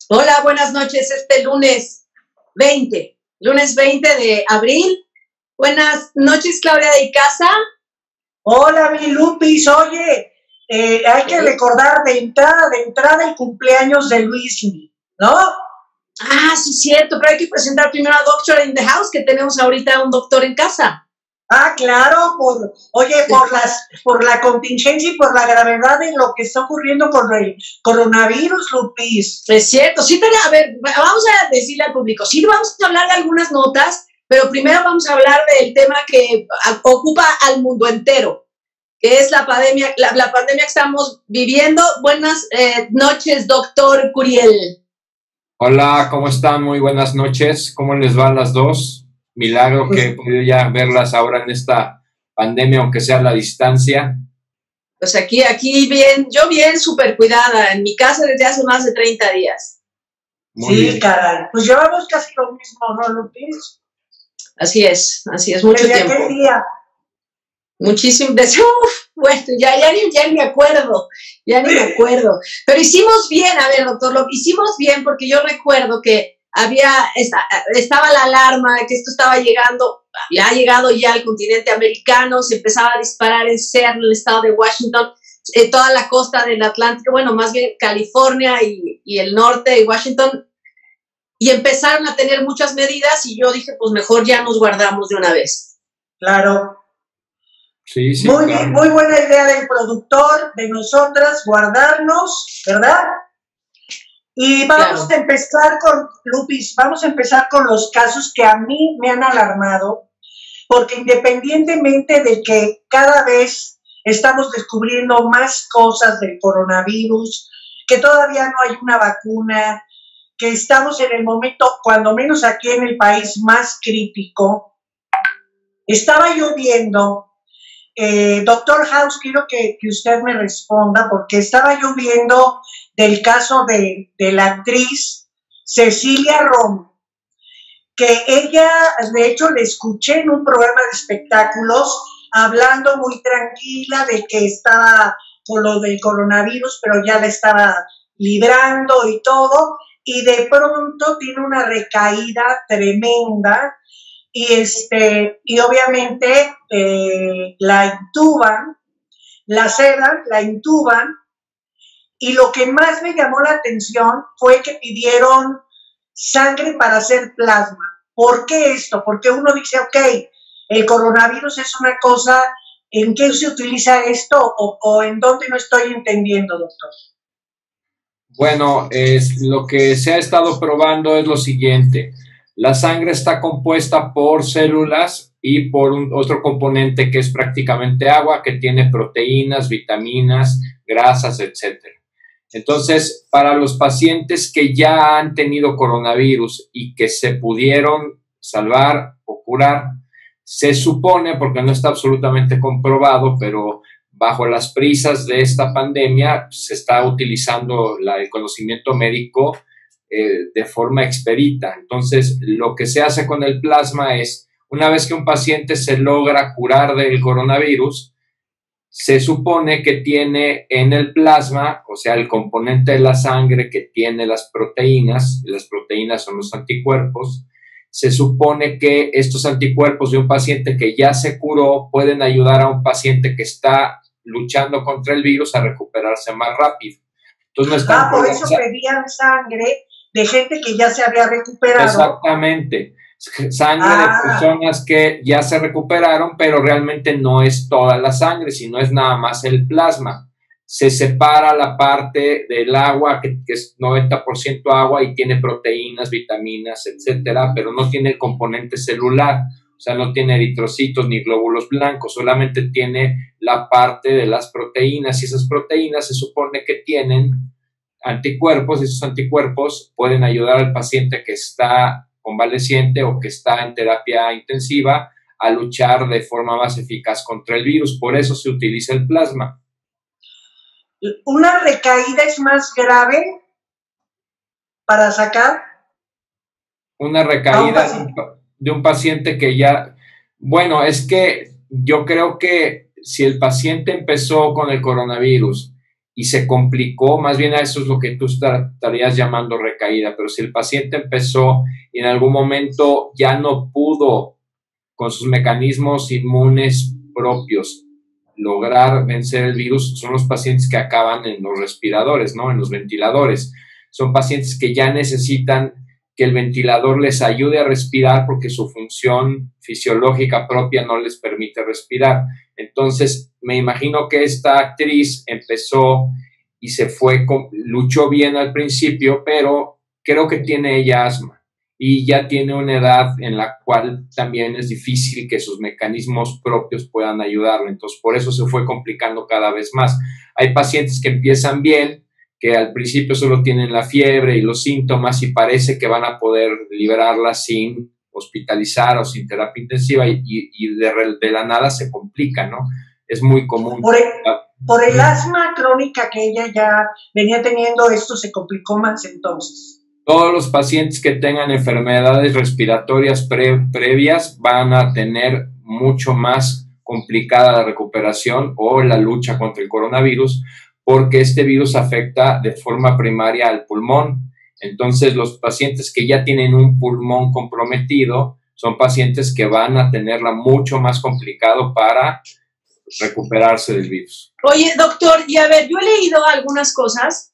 Hola, buenas noches. Lunes 20 de abril. Buenas noches, Claudia de Icaza. Hola, mi Lupis. Oye, hay que recordar de entrada el cumpleaños de Luismi, ¿no? Ah, sí, cierto, pero hay que presentar primero a Doctor in the House, que tenemos ahorita un doctor en casa. Ah, claro, por la contingencia y por la gravedad de lo que está ocurriendo con el coronavirus, Lupis. Es cierto, sí, pero a ver, vamos a decirle al público, sí vamos a hablar de algunas notas, pero primero vamos a hablar del tema que ocupa al mundo entero, que es la pandemia, la pandemia que estamos viviendo. Buenas noches, doctor Curiel. Hola, ¿cómo están? Muy buenas noches. ¿Cómo les van las dos? Milagro que he podido ya verlas ahora en esta pandemia, aunque sea a la distancia. Pues aquí bien, yo bien súper cuidada, en mi casa desde hace más de 30 días. Muy bien. Caray, pues llevamos casi lo mismo, ¿no, Lupis? Así es, mucho tiempo. ¿Desde qué día? Muchísimo, bueno, ya ni me acuerdo, pero hicimos bien, a ver, doctor, lo hicimos bien porque yo recuerdo que estaba la alarma de que esto estaba llegando, había llegado ya al continente americano, se empezaba a disparar en Seattle, el estado de Washington, toda la costa del Atlántico, bueno, más bien California y el norte de Washington, y empezaron a tener muchas medidas y yo dije, pues mejor ya nos guardamos de una vez. Claro. Sí, muy, claro. Muy buena idea del productor, de nosotras, guardarnos, ¿verdad? Y vamos a empezar con, Lupis, vamos a empezar con los casos que a mí me han alarmado, porque independientemente de que cada vez estamos descubriendo más cosas del coronavirus, que todavía no hay una vacuna, que estamos en el momento, cuando menos aquí en el país, más crítico, estaba yo viendo... Doctor House, quiero que usted me responda, porque estaba yo viendo del caso de la actriz Cecilia Romo, que ella, de hecho, le escuché en un programa de espectáculos hablando muy tranquila de que estaba con lo del coronavirus, pero ya la estaba librando y todo, y de pronto tiene una recaída tremenda. Y obviamente la intuban, la sedan, la intuban, y lo que más me llamó la atención fue que pidieron sangre para hacer plasma. ¿Por qué esto? Porque uno dice, ok, el coronavirus es una cosa, ¿en qué se utiliza esto o en dónde no estoy entendiendo, doctor? Bueno, lo que se ha estado probando es lo siguiente. La sangre está compuesta por células y por otro componente que es prácticamente agua, que tiene proteínas, vitaminas, grasas, etc. Entonces, para los pacientes que ya han tenido coronavirus y que se pudieron salvar o curar, se supone, porque no está absolutamente comprobado, pero bajo las prisas de esta pandemia se está utilizando el conocimiento médico de forma expedita. Entonces, lo que se hace con el plasma es, una vez que un paciente se logra curar del coronavirus, se supone que tiene en el plasma, o sea, el componente de la sangre que tiene las proteínas son los anticuerpos. Se supone que estos anticuerpos de un paciente que ya se curó pueden ayudar a un paciente que está luchando contra el virus a recuperarse más rápido. Entonces, no están por eso pedían sangre de gente que ya se había recuperado. Exactamente. Sangre de personas que ya se recuperaron, pero realmente no es toda la sangre, sino es nada más el plasma. Se separa la parte del agua, que es 90% agua y tiene proteínas, vitaminas, etcétera, pero no tiene el componente celular. O sea, no tiene eritrocitos ni glóbulos blancos, solamente tiene la parte de las proteínas, y esas proteínas se supone que tienen anticuerpos, y esos anticuerpos pueden ayudar al paciente que está convaleciente o que está en terapia intensiva a luchar de forma más eficaz contra el virus. Por eso se utiliza el plasma. ¿Una recaída es más grave para sacar? Una recaída de un paciente que ya... Bueno, es que yo creo que si el paciente empezó con el coronavirus y se complicó, más bien a eso es lo que tú estarías llamando recaída, pero si el paciente empezó y en algún momento ya no pudo con sus mecanismos inmunes propios lograr vencer el virus, son los pacientes que acaban en los respiradores, ¿no? En los ventiladores. Son pacientes que ya necesitan que el ventilador les ayude a respirar porque su función fisiológica propia no les permite respirar. Entonces, me imagino que esta actriz empezó y se fue, luchó bien al principio, pero creo que tiene ella asma y ya tiene una edad en la cual también es difícil que sus mecanismos propios puedan ayudarle. Entonces, por eso se fue complicando cada vez más. Hay pacientes que empiezan bien, que al principio solo tienen la fiebre y los síntomas y parece que van a poder liberarla sin hospitalizar o sin terapia intensiva y de la nada se complica, ¿no? Es muy común. Por el asma crónica que ella ya venía teniendo, esto se complicó más entonces. Todos los pacientes que tengan enfermedades respiratorias previas van a tener mucho más complicada la recuperación o la lucha contra el coronavirus, porque este virus afecta de forma primaria al pulmón. Entonces, los pacientes que ya tienen un pulmón comprometido son pacientes que van a tenerla mucho más complicado para recuperarse del virus. Oye, doctor, y a ver, yo he leído algunas cosas,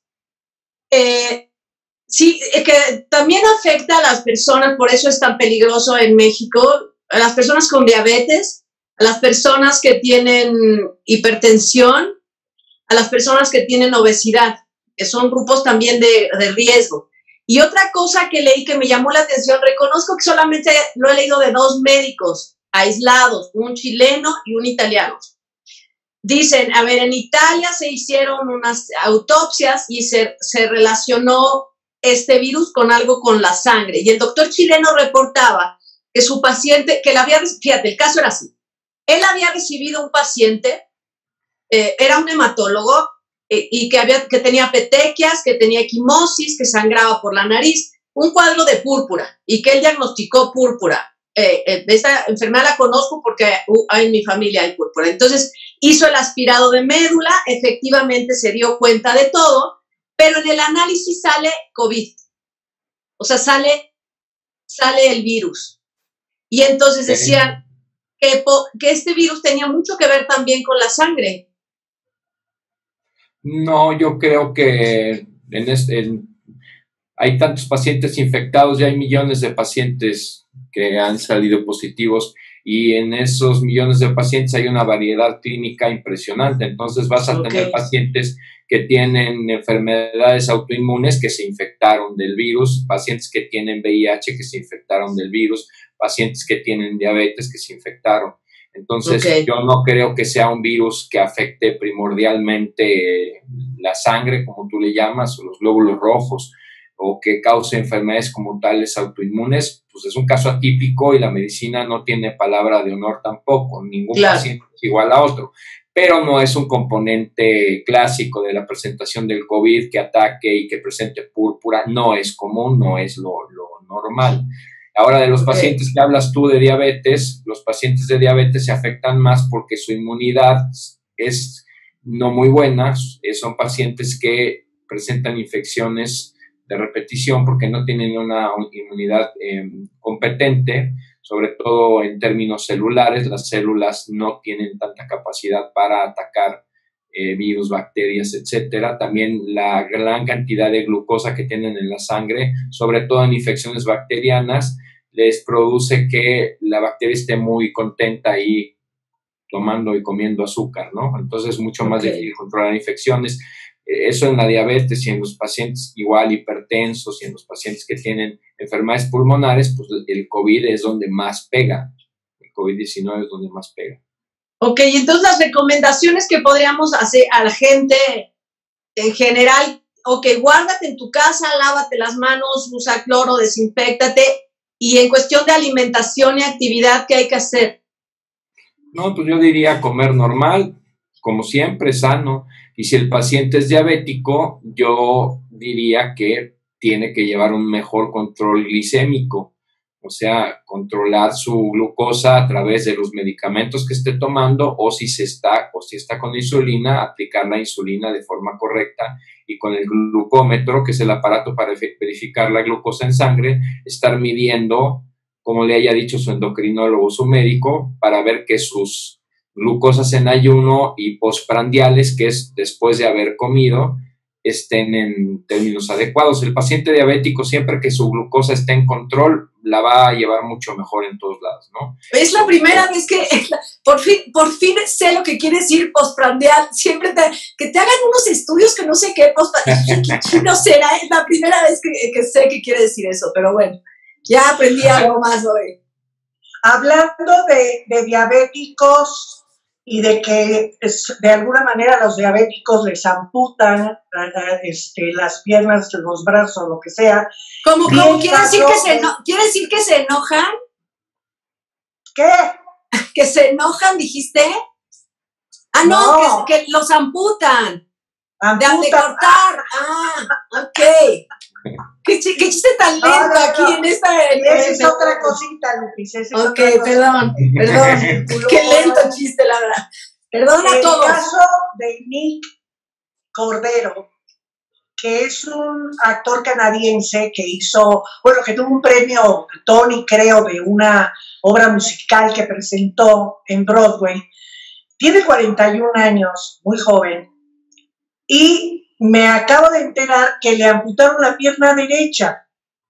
sí, que también afecta a las personas, por eso es tan peligroso en México, a las personas con diabetes, a las personas que tienen hipertensión, a las personas que tienen obesidad, que son grupos también de riesgo. Y otra cosa que leí que me llamó la atención, reconozco que solamente lo he leído de 2 médicos aislados, un chileno y un italiano. Dicen, a ver, en Italia se hicieron unas autopsias y se relacionó este virus con algo con la sangre. Y el doctor chileno reportaba que su paciente, que fíjate, el caso era así. Él había recibido un paciente, era un hematólogo y que tenía petequias, que tenía equimosis, que sangraba por la nariz, un cuadro de púrpura y que él diagnosticó púrpura. Esta enfermedad la conozco porque en mi familia hay púrpura. Entonces hizo el aspirado de médula, efectivamente se dio cuenta de todo, pero en el análisis sale COVID. O sea, sale el virus. Y entonces decían que este virus tenía mucho que ver también con la sangre. No, yo creo que hay tantos pacientes infectados, ya hay millones de pacientes que han salido positivos y en esos millones de pacientes hay una variedad clínica impresionante. Entonces vas a tener pacientes que tienen enfermedades autoinmunes que se infectaron del virus, pacientes que tienen VIH que se infectaron del virus, pacientes que tienen diabetes que se infectaron. Entonces, yo no creo que sea un virus que afecte primordialmente la sangre, como tú le llamas, o los glóbulos rojos, o que cause enfermedades como tales autoinmunes. Pues es un caso atípico y la medicina no tiene palabra de honor tampoco. Ningún paciente es igual a otro. Pero no es un componente clásico de la presentación del COVID que ataque y que presente púrpura. No es común, no es lo normal. Ahora, de los pacientes que hablas tú de diabetes, los pacientes de diabetes se afectan más porque su inmunidad es no muy buena. Son pacientes que presentan infecciones de repetición porque no tienen una inmunidad competente, sobre todo en términos celulares. Las células no tienen tanta capacidad para atacar virus, bacterias, etcétera. También la gran cantidad de glucosa que tienen en la sangre, sobre todo en infecciones bacterianas, les produce que la bacteria esté muy contenta ahí tomando y comiendo azúcar, ¿no? Entonces es mucho más difícil controlar infecciones. Eso en la diabetes y en los pacientes igual hipertensos y en los pacientes que tienen enfermedades pulmonares, pues el COVID es donde más pega. El COVID-19 es donde más pega. Ok, entonces las recomendaciones que podríamos hacer a la gente en general, guárdate en tu casa, lávate las manos, usa cloro, desinféctate, y en cuestión de alimentación y actividad, ¿qué hay que hacer? No, pues yo diría comer normal, como siempre, sano, y si el paciente es diabético, yo diría que tiene que llevar un mejor control glicémico, o sea, controlar su glucosa a través de los medicamentos que esté tomando, o si está con insulina, aplicar la insulina de forma correcta, y con el glucómetro, que es el aparato para verificar la glucosa en sangre, estar midiendo, como le haya dicho su endocrinólogo o su médico, para ver que sus glucosas en ayuno y postprandiales, que es después de haber comido, estén en términos adecuados. El paciente diabético, siempre que su glucosa esté en control, la va a llevar mucho mejor en todos lados, ¿no? Es la primera vez que por fin sé lo que quiere decir postprandial. Siempre que te hagan unos estudios que no sé qué, no será, es la primera vez que sé que quiere decir eso, pero bueno, ya aprendí algo más hoy. Hablando de diabéticos y de que de alguna manera los diabéticos les amputan las piernas, los brazos, lo que sea. ¿Cómo quiere decir que se enojan? ¿Qué? ¿Que se enojan, dijiste? Ah, no. Que los amputan. De cortar. Ah, ok. ¿Qué chiste tan lento aquí en esta... Esa es otra cosita, Lupis. Ok, perdón. Qué lento chiste, la verdad. Perdón a todos. El caso de Nick Cordero, que es un actor canadiense que que tuvo un premio Tony, creo, de una obra musical que presentó en Broadway. Tiene 41 años, muy joven, y me acabo de enterar que le amputaron la pierna derecha.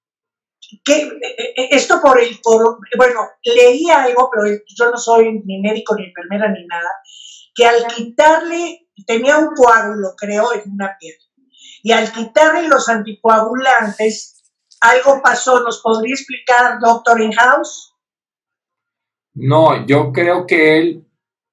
Esto bueno, leí algo, pero yo no soy ni médico, ni enfermera, ni nada, que al quitarle, tenía un coágulo, creo, en una pierna, y al quitarle los anticoagulantes, algo pasó. ¿Nos podría explicar, doctor In-House? No, yo creo que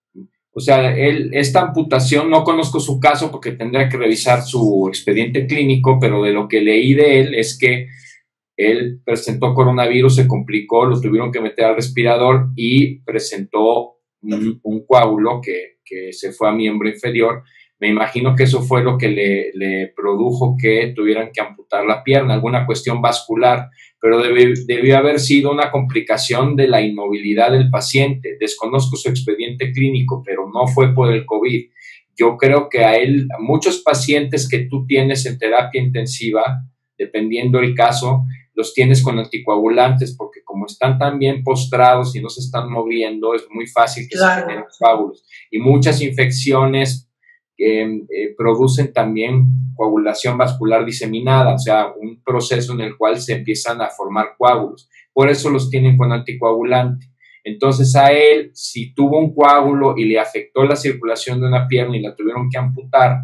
esta amputación, no conozco su caso porque tendría que revisar su expediente clínico, pero de lo que leí de él es que él presentó coronavirus, se complicó, lo tuvieron que meter al respirador y presentó un coágulo que se fue a miembro inferior. Me imagino que eso fue lo que le produjo que tuvieran que amputar la pierna, alguna cuestión vascular, pero debió haber sido una complicación de la inmovilidad del paciente. Desconozco su expediente clínico, pero no fue por el COVID. Yo creo que a muchos pacientes que tú tienes en terapia intensiva, dependiendo del caso, los tienes con anticoagulantes, porque como están tan bien postrados y no se están moviendo, es muy fácil que se generen coágulos. Y muchas infecciones producen también coagulación vascular diseminada, o sea, un proceso en el cual se empiezan a formar coágulos. Por eso los tienen con anticoagulante. Entonces a él, si tuvo un coágulo y le afectó la circulación de una pierna y la tuvieron que amputar,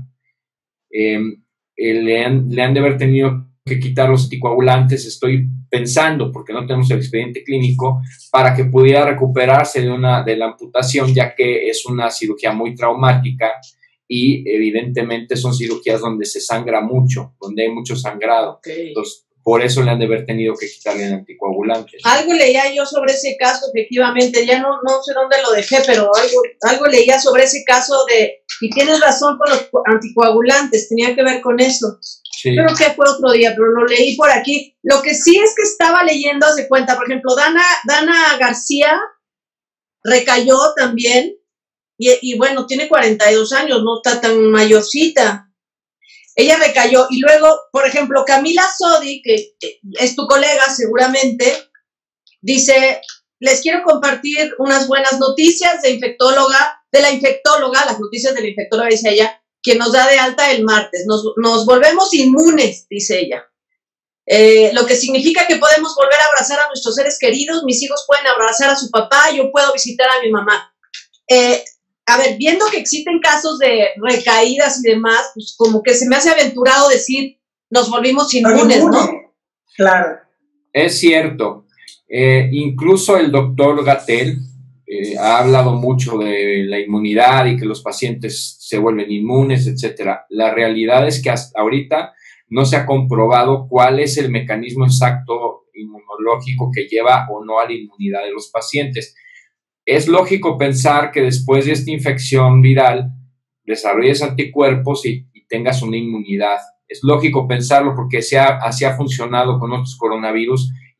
le han de haber tenido que quitar los anticoagulantes, estoy pensando, porque no tenemos el expediente clínico, para que pudiera recuperarse de la amputación, ya que es una cirugía muy traumática y evidentemente son cirugías donde se sangra mucho, donde hay mucho sangrado. Okay. Entonces, por eso le han de haber tenido que quitarle el anticoagulante. Algo leía yo sobre ese caso, efectivamente, ya no sé dónde lo dejé, pero algo leía sobre ese caso y tienes razón con los anticoagulantes, tenía que ver con eso. Sí. Creo que fue otro día, pero lo leí por aquí. Lo que sí es que estaba leyendo, haz de cuenta, por ejemplo, Dana García recayó también, y bueno, tiene 42 años, no está tan mayorcita. Ella recayó, y luego, por ejemplo, Camila Sodi, que es tu colega seguramente, dice, les quiero compartir unas buenas noticias de la infectóloga, las noticias de la infectóloga, dice ella, quien nos da de alta el martes. Nos volvemos inmunes, dice ella. Lo que significa que podemos volver a abrazar a nuestros seres queridos, mis hijos pueden abrazar a su papá, yo puedo visitar a mi mamá. A ver, viendo que existen casos de recaídas y demás, pues como que se me hace aventurado decir, nos volvimos inmunes, ¿no? Claro. Es cierto. Incluso el doctor Gatell ha hablado mucho de la inmunidad y que los pacientes se vuelven inmunes, etcétera. La realidad es que hasta ahorita no se ha comprobado cuál es el mecanismo exacto inmunológico que lleva o no a la inmunidad de los pacientes. Es lógico pensar que después de esta infección viral desarrolles anticuerpos y tengas una inmunidad. Es lógico pensarlo porque así ha funcionado con otros coronavirus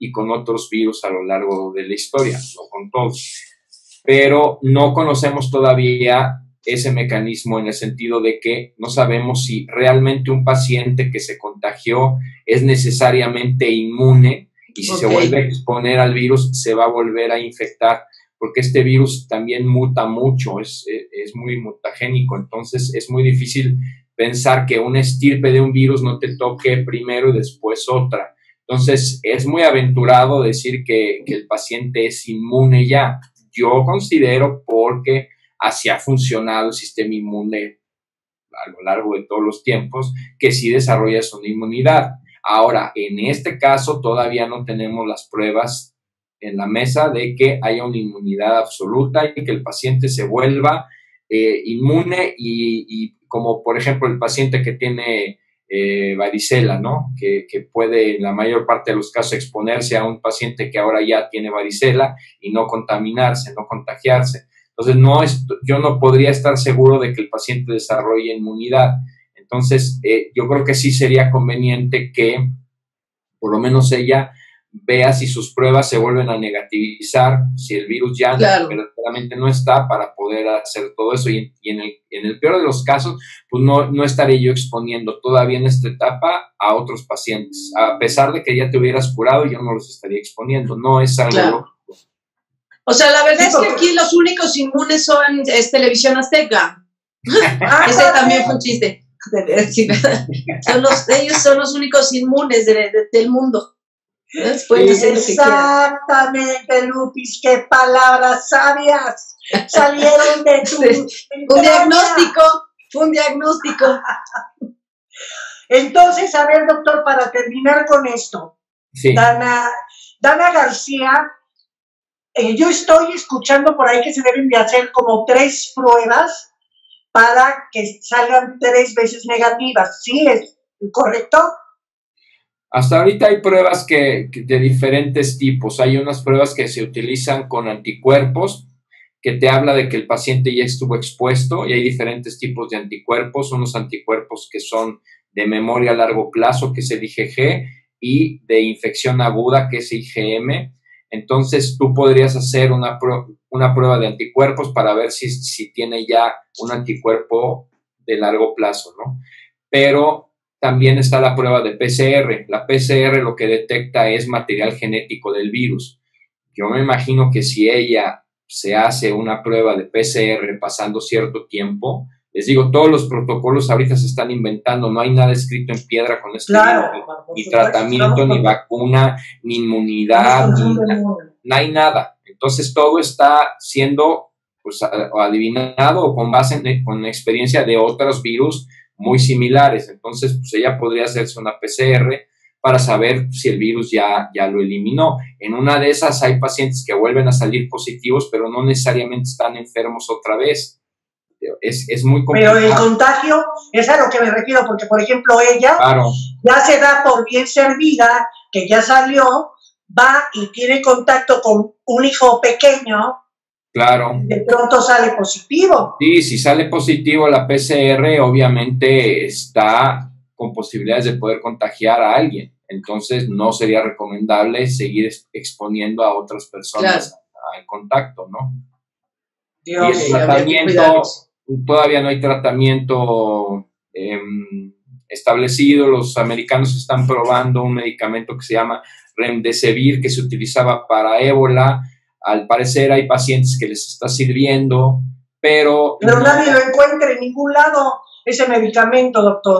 y con otros virus a lo largo de la historia, no con todos. Pero no conocemos todavía ese mecanismo en el sentido de que no sabemos si realmente un paciente que se contagió es necesariamente inmune y si se vuelve a exponer al virus se va a volver a infectar, porque este virus también muta mucho, es muy mutagénico, entonces es muy difícil pensar que una estirpe de un virus no te toque primero y después otra. Entonces es muy aventurado decir que el paciente es inmune ya. Yo considero, porque así ha funcionado el sistema inmune a lo largo de todos los tiempos, que sí desarrollas una inmunidad. Ahora, en este caso todavía no tenemos las pruebas en la mesa de que haya una inmunidad absoluta y que el paciente se vuelva inmune y como por ejemplo el paciente que tiene varicela, ¿no? Que puede en la mayor parte de los casos exponerse a un paciente que ahora ya tiene varicela y no contaminarse, no contagiarse. Entonces, yo no podría estar seguro de que el paciente desarrolle inmunidad. Entonces, yo creo que sí sería conveniente que por lo menos ella vea si sus pruebas se vuelven a negativizar, si el virus ya verdaderamente no está, para poder hacer todo eso. Y en el peor de los casos, pues no estaré yo exponiendo todavía en esta etapa a otros pacientes. A pesar de que ya te hubieras curado, yo no los estaría exponiendo. No es algo lógico. O sea, la verdad es que aquí los únicos inmunes son Televisión Azteca. Ese también fue un chiste. Ellos son los únicos inmunes del mundo. Exactamente, Lupis, qué palabras sabias salieron de tu Fue un diagnóstico. Entonces, a ver, doctor, para terminar con esto, sí. Dana García, yo estoy escuchando por ahí que se deben de hacer como 3 pruebas para que salgan 3 veces negativas. ¿Sí es correcto? Hasta ahorita hay pruebas de diferentes tipos. Hay unas pruebas que se utilizan con anticuerpos, que te habla de que el paciente ya estuvo expuesto, y hay diferentes tipos de anticuerpos. Unos anticuerpos que son de memoria a largo plazo, que es el IgG, y de infección aguda, que es IgM. Entonces, tú podrías hacer una prueba de anticuerpos para ver si tiene ya un anticuerpo de largo plazo, ¿no? Pero también está la prueba de PCR. La PCR lo que detecta es material genético del virus. Yo me imagino que si ella se hace una prueba de PCR pasando cierto tiempo, les digo, todos los protocolos ahorita se están inventando, no hay nada escrito en piedra con este virus, ni tratamiento, ni vacuna, ni inmunidad, no hay nada. Entonces todo está siendo pues adivinado o con base con experiencia de otros virus muy similares. Entonces, pues ella podría hacerse una PCR para saber si el virus ya lo eliminó. En una de esas hay pacientes que vuelven a salir positivos, pero no necesariamente están enfermos otra vez. Es muy complicado. Pero el contagio es a lo que me refiero, porque, por ejemplo, ella ya se da por bien servida, que ya salió, va y tiene contacto con un hijo pequeño. Claro. De pronto sale positivo. Sí, si sale positivo la PCR, obviamente está con posibilidades de poder contagiar a alguien. Entonces, no sería recomendable seguir exponiendo a otras personas al contacto, ¿no? Dios, y el tratamiento, todavía no hay tratamiento establecido. Los americanos están probando un medicamento que se llama Remdesivir, que se utilizaba para ébola. Al parecer hay pacientes que les está sirviendo, pero nadie lo encuentra en ningún lado, ese medicamento, doctor.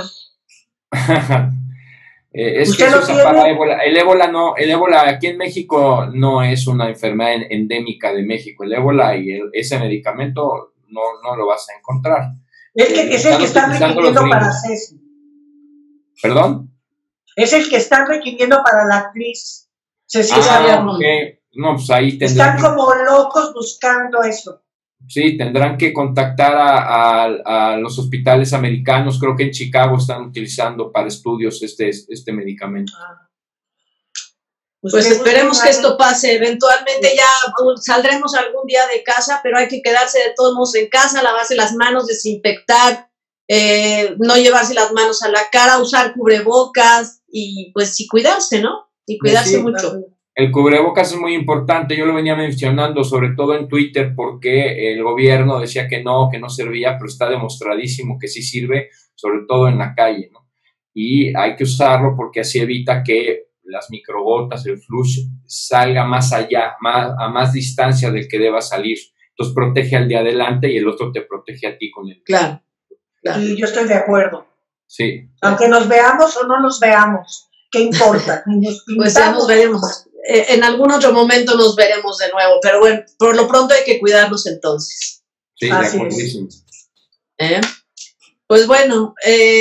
Es que se usa para ébola. El ébola aquí en México no es una enfermedad endémica de México. El ébola y ese medicamento no lo vas a encontrar. Es el que están requiriendo para Ceci. ¿Perdón? Es el que están requiriendo para la actriz Cecilia Arnold. Okay. No, pues ahí están como locos buscando eso. Sí, tendrán que contactar a los hospitales americanos. Creo que en Chicago están utilizando para estudios este medicamento. Pues esperemos que esto pase. Eventualmente ya saldremos algún día de casa, pero hay que quedarse de todos modos en casa, lavarse las manos, desinfectar, no llevarse las manos a la cara, usar cubrebocas y pues sí cuidarse, ¿no? Y cuidarse mucho. El cubrebocas es muy importante, yo lo venía mencionando sobre todo en Twitter porque el gobierno decía que no servía, pero está demostradísimo que sí sirve, sobre todo en la calle, ¿no? Y hay que usarlo porque así evita que las microgotas, el flush, salga más allá, a más distancia del que deba salir. Entonces protege al de adelante y el otro te protege a ti con él. Claro. Y yo estoy de acuerdo. Sí. Aunque nos veamos o no nos veamos, ¿qué importa? Pues ya nos veremos. En algún otro momento nos veremos de nuevo, pero bueno, por lo pronto hay que cuidarnos entonces. Sí, de acuerdo. Pues bueno,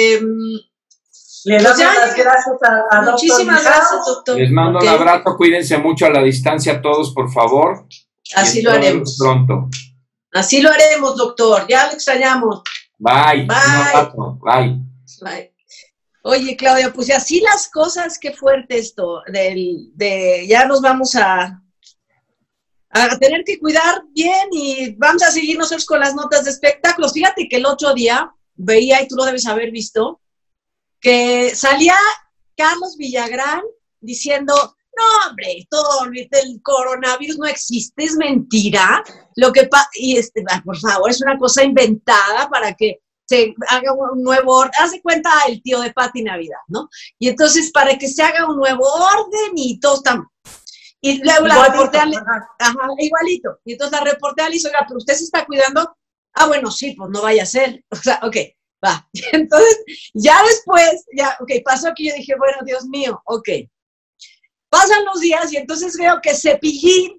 le damos las gracias a muchísimas gracias, doctor. Les mando un abrazo, cuídense mucho a la distancia todos, por favor. Así lo haremos. Pronto. Así lo haremos, doctor. Ya lo extrañamos. Bye. Bye. Bye. Oye, Claudia, pues así las cosas, qué fuerte esto, ya nos vamos a tener que cuidar bien y vamos a seguir nosotros con las notas de espectáculos. Fíjate que el otro día veía, y tú lo debes haber visto, que salía Carlos Villagrán diciendo, no, hombre, todo el coronavirus no existe, es mentira. Por favor, es una cosa inventada para que se haga un nuevo orden. Haz de cuenta el tío de Pati Navidad, ¿no? Y entonces, para que se haga un nuevo orden y todo está... Y luego la reportera igualito. Y entonces la reportera le dice, oiga, pero usted se está cuidando. Ah, bueno, sí, pues no vaya a ser. O sea, ok, va. Y entonces, ya después, pasó aquí, yo dije, bueno, Dios mío, ok. Pasan los días y entonces veo que Cepillín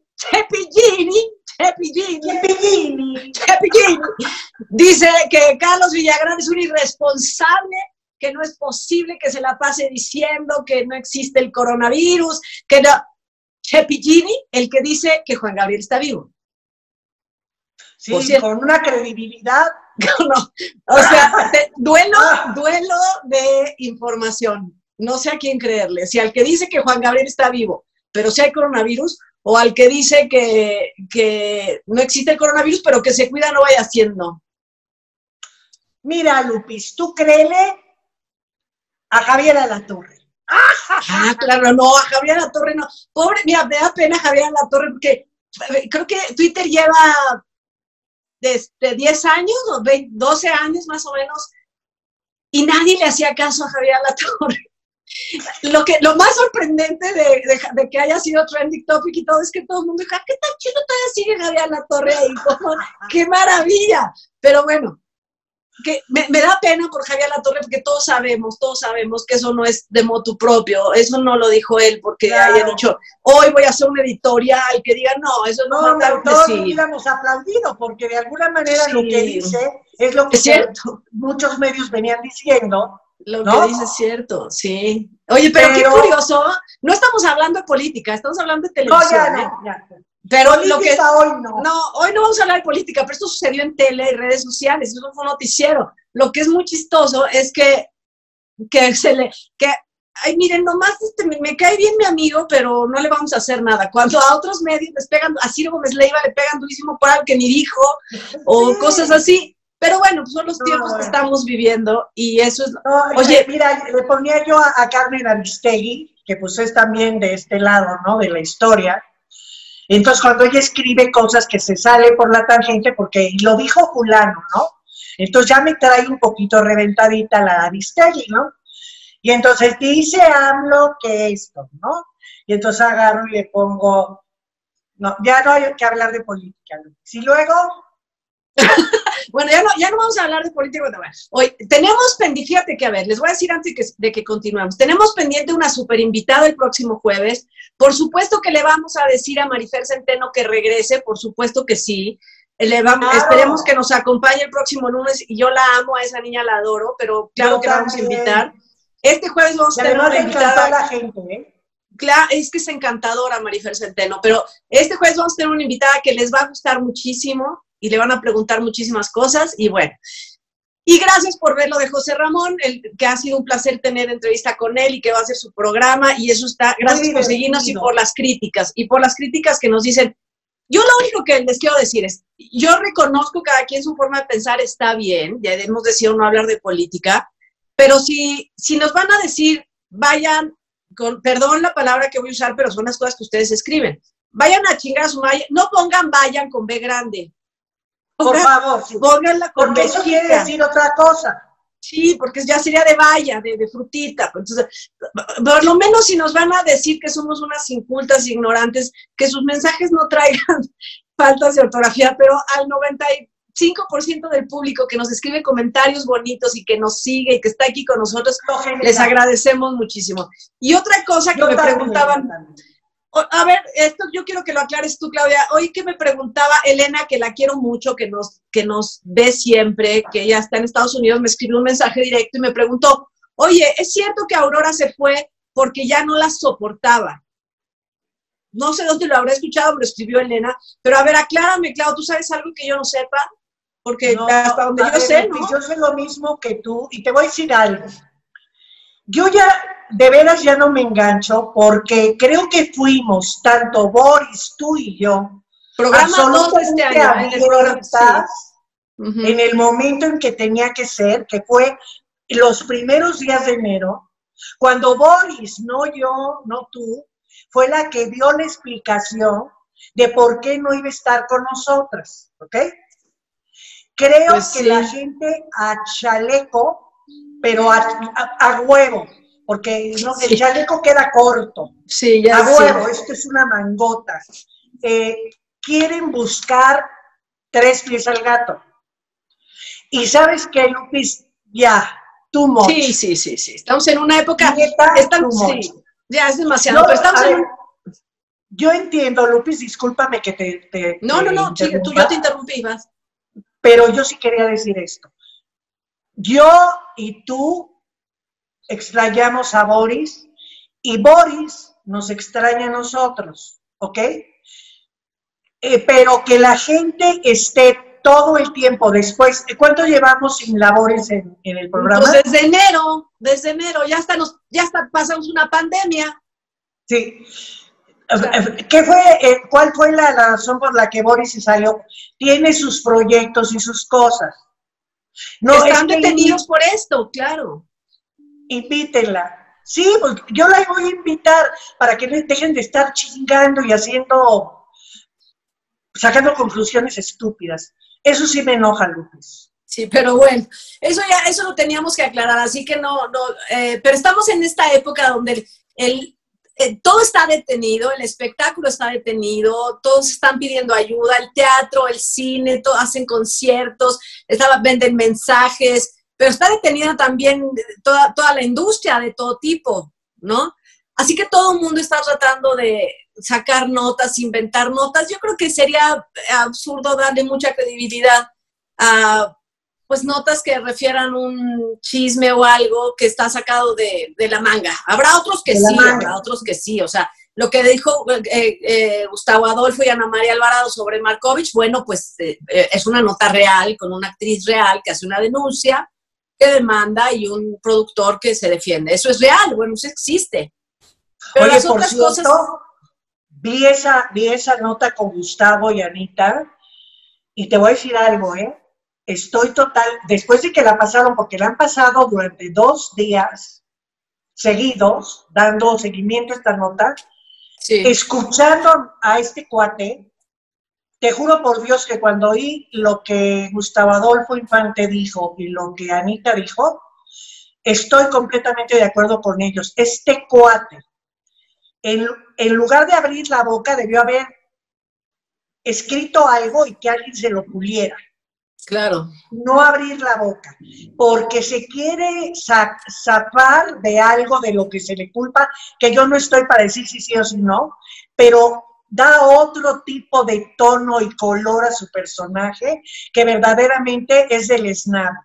dice que Carlos Villagrán es un irresponsable, que no es posible que se la pase diciendo que no existe el coronavirus, que no. Cepillini, el que dice que Juan Gabriel está vivo. Sí, con una credibilidad. No, o sea, duelo de información. No sé a quién creerle, si al que dice que Juan Gabriel está vivo, pero si hay coronavirus, o al que dice que no existe el coronavirus, pero que se cuida, no vaya haciendo. Mira, Lupis, tú créele a Javier Alatorre. Claro, no, a Javier Alatorre no. Pobre, mira, me da pena Javier Alatorre, porque creo que Twitter lleva desde 10 años, o 12 años más o menos, y nadie le hacía caso a Javier Alatorre. Lo más sorprendente de que haya sido trending topic y todo es que todo el mundo dijo, ¿qué tan chido todavía sigue Javier Alatorre ahí? ¡Qué maravilla! Pero bueno, que me da pena por Javier Alatorre porque todos sabemos que eso no es de motu propio, eso no lo dijo él porque haya dicho, hoy voy a hacer un editorial que diga, no, eso no todos lo hubiéramos aplaudido porque de alguna manera lo que dice es lo que muchos medios venían diciendo. Lo que dice es cierto, sí. Oye, pero qué curioso, no estamos hablando de política, estamos hablando de televisión. No, ya. Pero política, lo que hoy no. No, hoy no vamos a hablar de política, pero esto sucedió en tele y redes sociales, eso fue un noticiero. Lo que es muy chistoso es ay, miren, nomás me cae bien mi amigo, pero no le vamos a hacer nada. Cuando a otros medios les pegan, a Ciro Gómez Leiva le pegan durísimo por algo que ni dijo, o cosas así. Pero bueno, pues son los tiempos que estamos viviendo y eso es... Oye, mira, le ponía yo a Carmen Aristegui, que pues es también de este lado, ¿no?, de la historia. Entonces, cuando ella escribe cosas que se sale por la tangente, porque lo dijo fulano, ¿no? Entonces ya me trae un poquito reventadita la Aristegui, ¿no? Y entonces dice AMLO que esto, ¿no? Y entonces agarro y le pongo... No, ya no hay que hablar de política, ¿no? Si luego... Bueno, ya no vamos a hablar de política. Hoy tenemos pendiente, fíjate que, a ver, les voy a decir antes de que continuemos, tenemos pendiente una super invitada el próximo jueves. Por supuesto que le vamos a decir a Marifer Centeno que regrese, por supuesto que sí. Esperemos que nos acompañe el próximo lunes, y yo la amo, a esa niña la adoro, pero claro que la vamos a invitar. Este jueves vamos a tener una invitada. La gente, ¿eh? Claro, es que es encantadora Marifer Centeno, pero este jueves vamos a tener una invitada que les va a gustar muchísimo y le van a preguntar muchísimas cosas, y bueno. Y gracias por ver lo de José Ramón, que ha sido un placer tener entrevista con él y que va a hacer su programa, y eso está, gracias por seguirnos y por las críticas que nos dicen. Yo lo único que les quiero decir es, yo reconozco cada quien su forma de pensar está bien, ya hemos decidido no hablar de política, pero si nos van a decir, vayan perdón la palabra que voy a usar, pero son las cosas que ustedes escriben. Vayan a chingar a su madre, no pongan vayan con B grande. Por favor, sí. Pónganla con porque eso quiere decir otra cosa. Sí, porque ya sería de valla, de frutita. Entonces, por lo menos si nos van a decir que somos unas incultas, ignorantes, que sus mensajes no traigan faltas de ortografía, pero al 95% del público que nos escribe comentarios bonitos y que nos sigue y que está aquí con nosotros, les agradecemos muchísimo. Y otra cosa que me preguntaban, a ver, esto yo quiero que lo aclares tú, Claudia. Hoy que me preguntaba Elena, que la quiero mucho, que nos ve siempre, que ella está en Estados Unidos, me escribió un mensaje directo y me preguntó, oye, ¿es cierto que Aurora se fue porque ya no la soportaba? No sé dónde lo habré escuchado, me lo escribió Elena, pero a ver, aclárame, Clau, ¿tú sabes algo que yo no sepa? Porque no, hasta donde yo sé, ¿no? Yo sé lo mismo que tú, y te voy a decir algo. Yo ya, de veras ya no me engancho, porque creo que fuimos, tanto Boris, tú y yo, programa 2 de este año, abiertas en el momento en que tenía que ser, que fue los primeros días de enero, cuando Boris, no yo, no tú, fue la que dio la explicación de por qué no iba a estar con nosotras, ¿ok? Creo pues que sí. la gente a chaleco, pero a huevo, porque no, el chaleco queda corto. Sí, ya a huevo, esto es una mangota. Quieren buscar 3 pies al gato. Y ¿sabes qué, Lupis? Ya, too much. Sí. Estamos en una época... Sí, ya es demasiado, pero estamos yo entiendo, Lupis, discúlpame que te No, sigue, yo te interrumpí, vas. Pero yo sí quería decir esto. Yo y tú extrañamos a Boris y Boris nos extraña a nosotros, ¿ok? Pero que la gente esté todo el tiempo después. ¿Cuánto llevamos sin labores en el programa? Pues desde enero, ya hasta pasamos una pandemia. Sí. ¿Cuál fue la razón por la que Boris se salió? Tiene sus proyectos y sus cosas. No, están detenidos por esto, claro. Invítenla. Sí, pues yo la voy a invitar para que dejen de estar chingando y sacando conclusiones estúpidas. Eso sí me enoja, Lupis. Sí, pero bueno, eso lo teníamos que aclarar, así que pero estamos en esta época donde todo está detenido, el espectáculo está detenido, todos están pidiendo ayuda, el teatro, el cine, hacen conciertos, venden mensajes, pero está detenida también toda la industria de todo tipo, ¿no? Así que todo el mundo está tratando de sacar notas, inventar notas. Yo creo que sería absurdo darle mucha credibilidad a pues notas que refieran un chisme o algo que está sacado de la manga. Habrá otros que sí, o sea, lo que dijo Gustavo Adolfo y Ana María Alvarado sobre Markovich, bueno, pues es una nota real, con una actriz real que hace una denuncia, que demanda y un productor que se defiende. Eso es real, bueno, eso existe. Pero oye, las otras cosas... vi esa nota con Gustavo y Anita, y te voy a decir algo, después de que la pasaron, porque la han pasado durante 2 días seguidos, dando seguimiento a esta nota, escuchando a este cuate, te juro por Dios que cuando oí lo que Gustavo Adolfo Infante dijo y lo que Anita dijo, estoy completamente de acuerdo con ellos. Este cuate, en lugar de abrir la boca, debió haber escrito algo y que alguien se lo puliera. Claro. No abrir la boca, porque se quiere zafar de algo de lo que se le culpa, que yo no estoy para decir si sí o si no, pero da otro tipo de tono y color a su personaje que verdaderamente es del snap.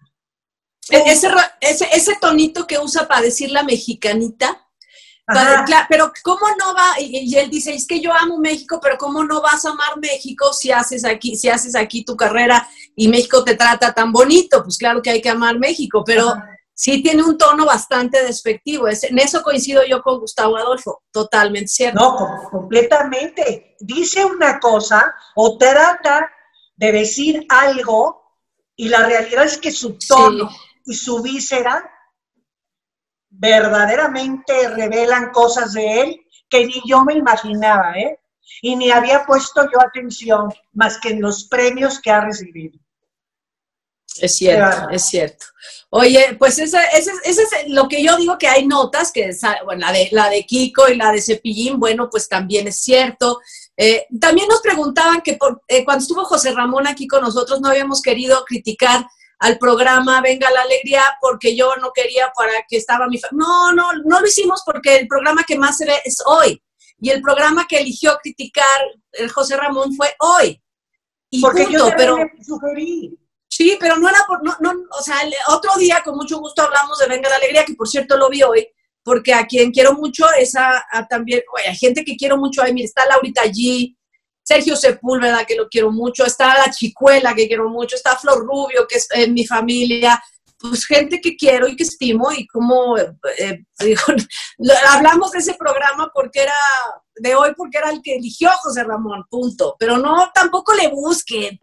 Ese tonito que usa para decir la mexicanita, pero ¿cómo no va? Y él dice, es que yo amo México, pero ¿cómo no vas a amar México si haces aquí tu carrera y México te trata tan bonito? Pues claro que hay que amar México, pero sí tiene un tono bastante despectivo. En eso coincido yo con Gustavo Adolfo, totalmente cierto. No, completamente. Dice una cosa o trata de decir algo y la realidad es que su tono y su víscera verdaderamente revelan cosas de él que ni yo me imaginaba, ¿eh? Y ni había puesto yo atención más que en los premios que ha recibido. Es cierto, es cierto. Oye, pues ese es lo que yo digo, que hay notas, que bueno, la de Kiko y la de Cepillín, bueno, pues también es cierto. También nos preguntaban que cuando estuvo José Ramón aquí con nosotros no habíamos querido criticar al programa Venga la Alegría porque yo no quería para que estaba mi familia. No lo hicimos porque el programa que más se ve es hoy. Y el programa que eligió criticar el José Ramón fue hoy. Y porque punto, yo también le sugerí. Sí, pero no era por, o sea, otro día con mucho gusto hablamos de Venga la Alegría, que por cierto lo vi hoy, porque a quien quiero mucho es también, hay gente que quiero mucho ahí, mira, está Laurita G, Sergio Sepúlveda, que lo quiero mucho, está la Chicuela, que quiero mucho, está Flor Rubio, que es mi familia, pues gente que quiero y que estimo, y como digo, hablamos de ese programa porque era el que eligió José Ramón, punto, pero no, tampoco le busque.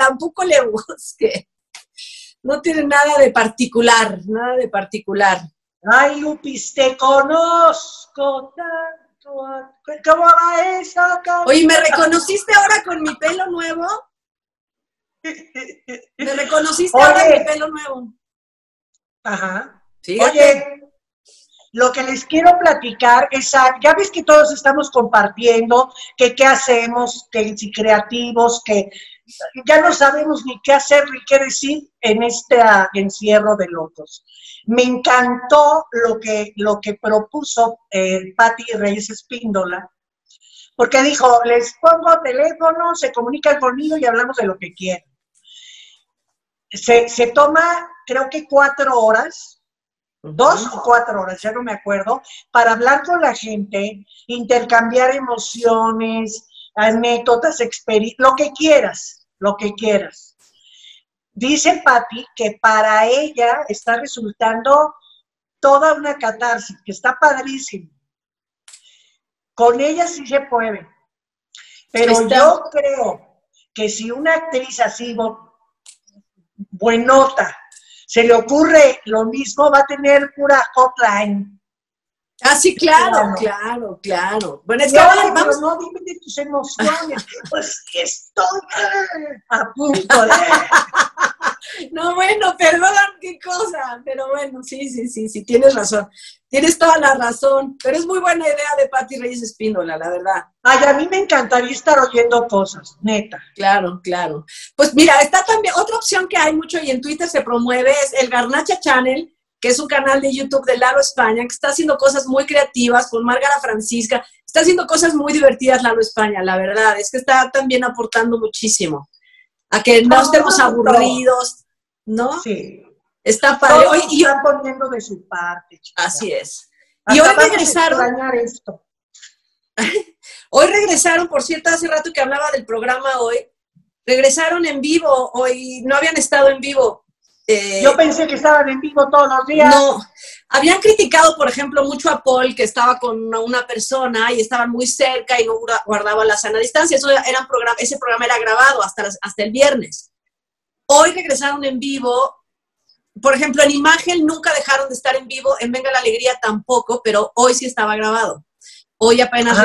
No tiene nada de particular, nada de particular. Ay, Lupis, te conozco tanto. ¿Cómo va eso? Oye, ¿me reconociste ahora con mi pelo nuevo? ¿Me reconociste ahora con mi pelo nuevo? Ajá. Fíjate. Oye, lo que les quiero platicar es, ya ves que todos estamos compartiendo, que qué hacemos, que si creativos, que ya no sabemos ni qué hacer ni qué decir en este encierro de locos. Me encantó lo que propuso Patti Reyes Espíndola, porque dijo, les pongo teléfono, se comunican conmigo y hablamos de lo que quieran. Se toma, creo que 4 horas, 2 o 4 horas, ya no me acuerdo, para hablar con la gente, intercambiar emociones, anécdotas, experiencias, lo que quieras. Dice Patti que para ella está resultando toda una catarsis, que está padrísimo. Con ella sí se puede. Pero yo creo que si una actriz así buenota se le ocurre lo mismo, va a tener pura hotline. Ah, sí, claro. Bueno, es que pero no, dime de tus emociones. Pues que estoy a punto de... No, bueno, perdón, qué cosa, pero bueno, sí, tienes razón. Tienes toda la razón, pero es muy buena idea de Patti Reyes Espíndola, la verdad. Ay, a mí me encantaría estar oyendo cosas, neta. Claro. Pues mira, está también otra opción que hay mucho y en Twitter se promueve, es el Garnacha Channel, que es un canal de YouTube de Lalo España, que está haciendo cosas muy creativas con Márgara Francisca, está haciendo cosas muy divertidas Lalo España, la verdad, es que está también aportando muchísimo a que no estemos aburridos, ¿no? Sí. Está padre. Todos están poniendo de su parte, chica. Así es. Y hoy regresaron. Hoy regresaron, por cierto, hace rato que hablaba del programa hoy, regresaron en vivo, hoy no habían estado en vivo. Yo pensé que estaban en vivo todos los días. No, habían criticado, por ejemplo, mucho a Paul, que estaba con una persona y estaban muy cerca y no guardaba la sana distancia. Ese programa era grabado hasta el viernes. Hoy regresaron en vivo. Por ejemplo, en Imagen nunca dejaron de estar en vivo, en Venga la Alegría tampoco, pero hoy sí estaba grabado. Hoy apenas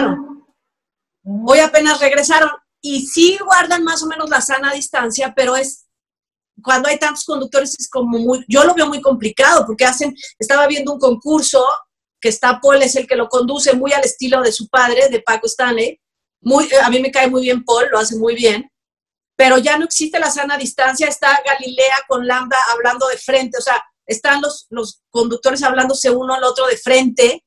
regresaron. Y sí guardan más o menos la sana distancia, pero cuando hay tantos conductores es como yo lo veo muy complicado, porque estaba viendo un concurso que Paul es el que lo conduce, muy al estilo de su padre, de Paco Stanley. A mí me cae muy bien Paul, lo hace muy bien, pero ya no existe la sana distancia, está Galilea con Lambda hablando de frente, o sea, están los conductores hablándose uno al otro de frente.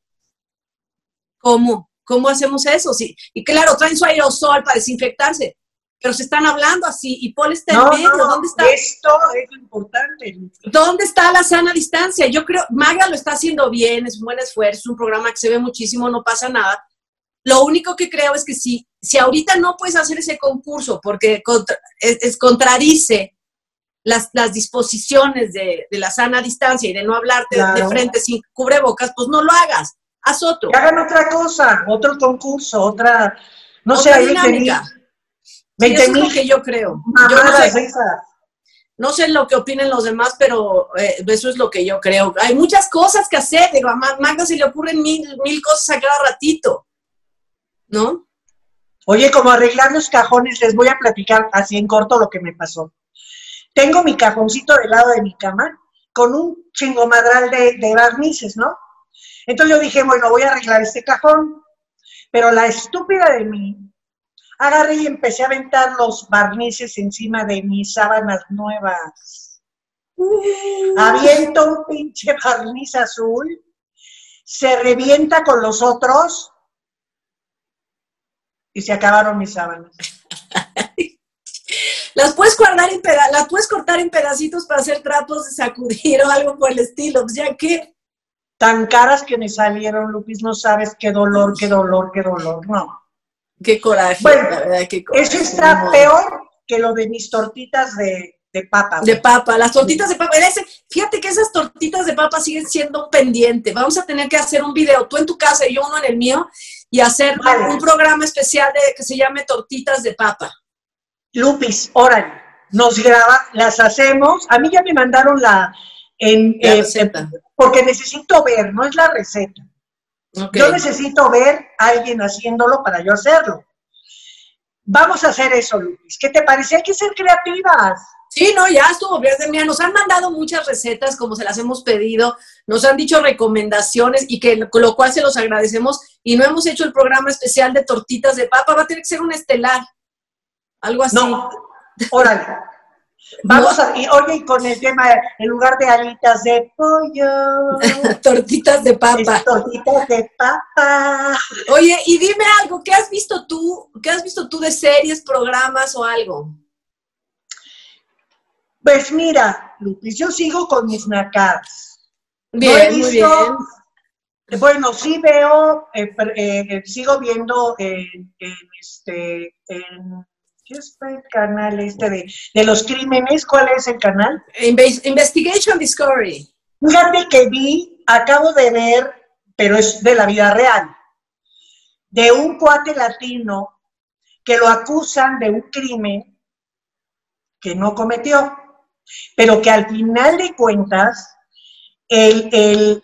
¿Cómo hacemos eso? Sí. Y claro, traen su aerosol para desinfectarse, pero se están hablando así, y Paul está en medio. ¿Dónde está? Esto es lo importante. ¿Dónde está la sana distancia? Yo creo, Magda lo está haciendo bien, es un buen esfuerzo, es un programa que se ve muchísimo, no pasa nada. Lo único que creo es que si ahorita no puedes hacer ese concurso porque contradice las disposiciones de la sana distancia y de no hablarte de frente sin cubrebocas, pues no lo hagas, haz otro. Que hagan otra cosa, otro concurso, otra dinámica. Eso es lo que yo creo. Yo no sé. No sé lo que opinen los demás, pero eso es lo que yo creo. Hay muchas cosas que hacer. Digo, a Magda se le ocurren mil cosas a cada ratito, ¿no? Oye, como arreglar los cajones, les voy a platicar así en corto lo que me pasó. Tengo mi cajoncito del lado de mi cama con un chingomadral de barnices, ¿no? Entonces yo dije, bueno, voy a arreglar este cajón. Pero la estúpida de mí, agarré y empecé a aventar los barnices encima de mis sábanas nuevas. Aviento un pinche barniz azul, se revienta con los otros y se acabaron mis sábanas. Las puedes cortar en pedacitos para hacer trapos de sacudir o algo por el estilo, ya que... Tan caras que me salieron, Lupis, no sabes qué dolor, no. Qué coraje, bueno, la verdad, qué coraje. Eso está peor que lo de mis tortitas de papa. De papa, las tortitas de papa. Fíjate que esas tortitas de papa siguen siendo un pendiente. Vamos a tener que hacer un video, tú en tu casa y yo uno en el mío, y hacer un programa especial que se llame Tortitas de Papa. Lupis, órale, nos graba, las hacemos. A mí ya me mandaron la receta. Porque necesito ver, no es la receta. Okay. Yo necesito ver a alguien haciéndolo para yo hacerlo. Vamos a hacer eso, Lupis. ¿Qué te parece? Hay que ser creativas. Sí, no, ya estuvo bien. Mira, nos han mandado muchas recetas como se las hemos pedido, nos han dicho recomendaciones y con lo cual se los agradecemos y no hemos hecho el programa especial de tortitas de papa, va a tener que ser un estelar, algo así. No, órale. Vamos a, oye, con el tema, en lugar de alitas de pollo. Tortitas de papa. Tortitas de papa. Oye, y dime algo, ¿qué has visto tú de series, programas o algo? Pues mira, Lupis, yo sigo con mis nacadas. Bien, muy bien. Bueno, sí veo, sigo viendo ¿qué es el canal de los crímenes? ¿Cuál es el canal? Investigation Discovery. Fíjate que acabo de ver, pero es de la vida real, de un cuate latino que lo acusan de un crimen que no cometió, pero que al final de cuentas el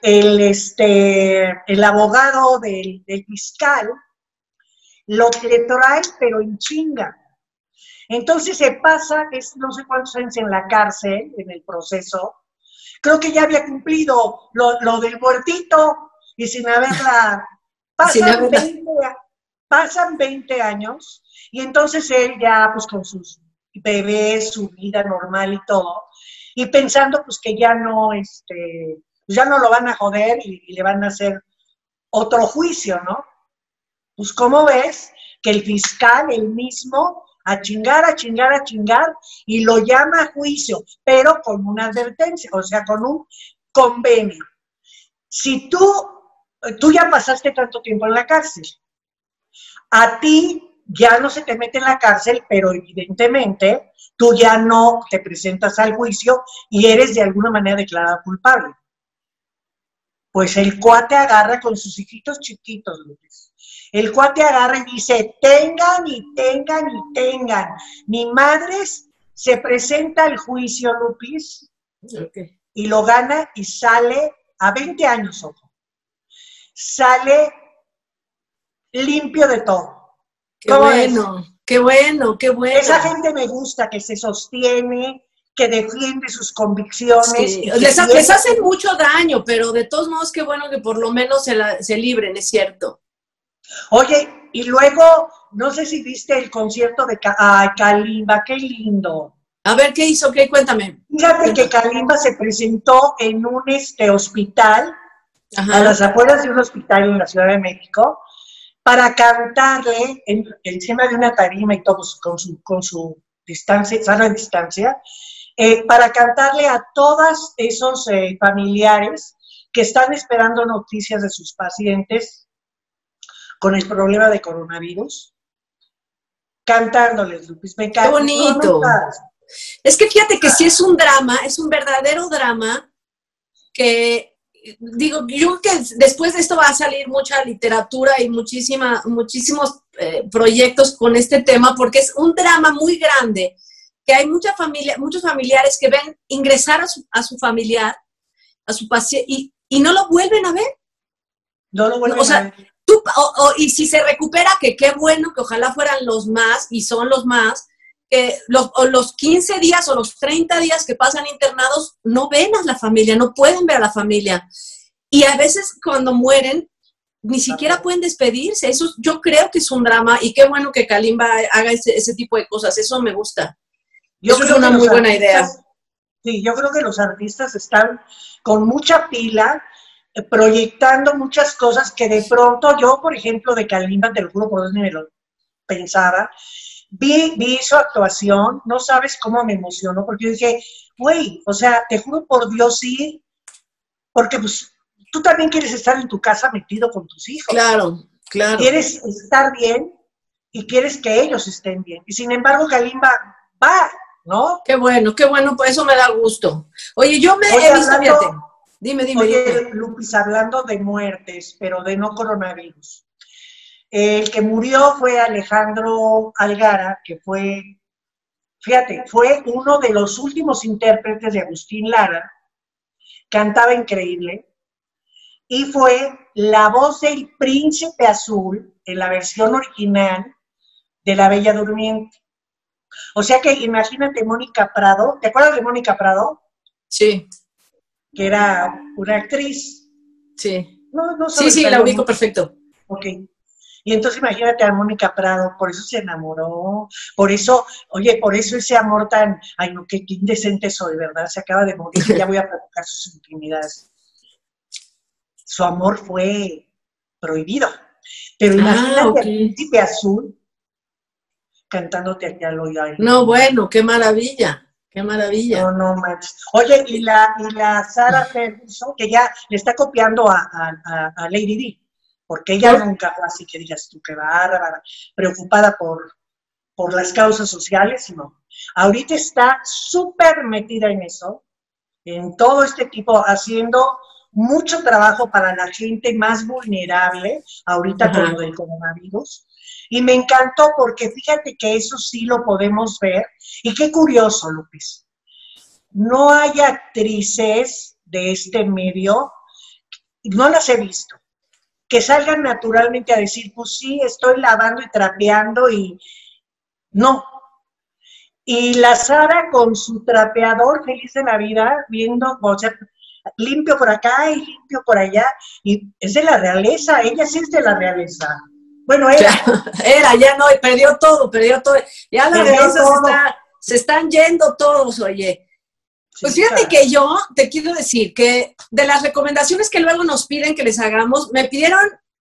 abogado del fiscal lo que trae, pero en chinga. Entonces se pasa, no sé cuántos años en la cárcel, en el proceso. Creo que ya había cumplido lo del muertito y sin haberla... Pasan 20 años y entonces él ya pues con sus bebés, su vida normal y todo, y pensando pues que ya no lo van a joder y le van a hacer otro juicio, ¿no? Pues ¿cómo ves que el fiscal, el mismo, a chingar, y lo llama a juicio, pero con una advertencia, o sea, con un convenio? Si tú ya pasaste tanto tiempo en la cárcel, a ti ya no se te mete en la cárcel, pero evidentemente tú ya no te presentas al juicio y eres de alguna manera declarado culpable. Pues el cuate agarra con sus hijitos chiquitos, Lupis. El cuate agarra y dice, tengan. Mi madre se presenta al juicio, Lupis, okay, y lo gana y sale a 20 años, ojo. Sale limpio de todo. Qué bueno. Esa gente me gusta, que se sostiene, que defiende sus convicciones. Sí. Les hacen mucho daño, pero de todos modos qué bueno que por lo menos se libren, es cierto. Oye, y luego, no sé si viste el concierto de Kalimba, qué lindo. A ver, ¿qué hizo? ¿Qué? Cuéntame. Fíjate que Kalimba se presentó en un hospital, ajá, a las afueras de un hospital en la Ciudad de México, para cantarle encima de una tarima y todo con su distancia, sana distancia, para cantarle a todos esos familiares que están esperando noticias de sus pacientes con el problema de coronavirus, cantándoles, Lupis. Me qué bonito. Es que fíjate que sí es un drama, es un verdadero drama, que digo, yo creo que después de esto va a salir mucha literatura y muchísimos proyectos con este tema, porque es un drama muy grande que hay muchos familiares que ven ingresar a su familiar, a su paciente, y no lo vuelven a ver. No lo vuelven a ver. Y si se recupera, que qué bueno, que ojalá fueran los más, y son los más, que los 15 días o los 30 días que pasan internados, no ven a la familia, no pueden ver a la familia. Y a veces cuando mueren, ni siquiera pueden despedirse. Eso yo creo que es un drama, y qué bueno que Kalimba haga ese tipo de cosas. Eso me gusta. Eso es una muy buena idea. Sí, yo creo que los artistas están con mucha pila, proyectando muchas cosas que de pronto yo, por ejemplo, de Kalimba, te lo juro por Dios, ni me lo pensaba, vi su actuación, no sabes cómo me emocionó, porque yo dije, güey, o sea, te juro por Dios, sí, porque pues tú también quieres estar en tu casa metido con tus hijos. Claro, claro. Quieres estar bien y quieres que ellos estén bien. Y sin embargo, Kalimba va, ¿no? Qué bueno, pues eso me da gusto. Oye, yo he visto, fíjate. Dime. Lupis, hablando de muertes, pero de no coronavirus. El que murió fue Alejandro Algara, que fue uno de los últimos intérpretes de Agustín Lara, cantaba increíble, y fue la voz del Príncipe Azul en la versión original de La Bella Durmiente. O sea que imagínate Mónica Prado, ¿te acuerdas de Mónica Prado? Sí. Que era una actriz. Sí. No sí, la ubico perfecto. Ok. Y entonces imagínate a Mónica Prado, por eso se enamoró, por eso ese amor tan, ay no, qué indecente soy, ¿verdad? Se acaba de morir y ya voy a provocar sus intimidades. Su amor fue prohibido. Pero imagínate al Príncipe Azul cantándote aquí al oído. No, bueno, qué maravilla, qué maravilla. No manches. Oye, y la Sarah Ferguson, que ya le está copiando a Lady Di, porque ella nunca fue así que digas tú, qué bárbara, preocupada por las causas sociales, no. Ahorita está súper metida en eso, en todo este tipo, haciendo mucho trabajo para la gente más vulnerable, ahorita con lo del coronavirus. Y me encantó porque fíjate que eso sí lo podemos ver. Y qué curioso, Lupis. No hay actrices de este medio, no las he visto, que salgan naturalmente a decir, pues sí, estoy lavando y trapeando y no. Y la Sara con su trapeador feliz de la vida, viendo, o sea, limpio por acá y limpio por allá, y es de la realeza, ella sí es de la realeza. Bueno, ya no, y perdió todo. Ya la realeza se están yendo todos, oye. Pues fíjate que yo te quiero decir que de las recomendaciones que luego nos piden que les hagamos, me pidieron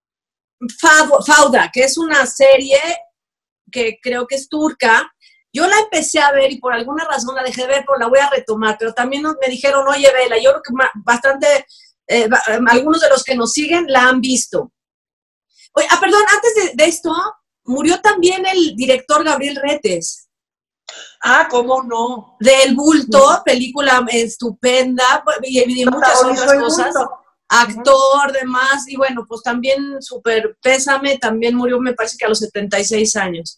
Fauda, que es una serie que creo que es turca. Yo la empecé a ver y por alguna razón la dejé de ver, pero la voy a retomar. Pero también me dijeron, oye, vela, yo creo que algunos de los que nos siguen la han visto. Oye, perdón, antes de esto, murió también el director Gabriel Retes. ¿Cómo no? De El Bulto, película estupenda, y muchas otras cosas. Actor, demás, y bueno, pues también súper pésame, también murió, me parece que a los 76 años.